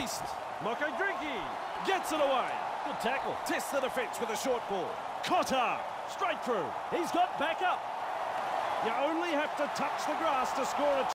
released. Moko Drinky gets it away. Good tackle. Tests the defence with a short ball. Cotter, straight through. He's got back up. You only have to touch the grass to score a